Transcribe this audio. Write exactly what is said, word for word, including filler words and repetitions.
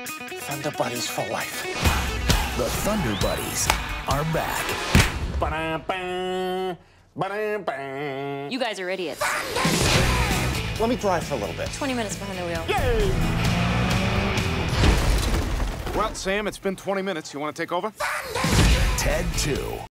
Thunder Buddies for life. The Thunder Buddies are back. Ba-dum-bum, ba-dum-bum. You guys are idiots. Let me drive for a little bit. twenty minutes behind the wheel. Yay! Well, Sam, it's been twenty minutes. You want to take over? Ted two.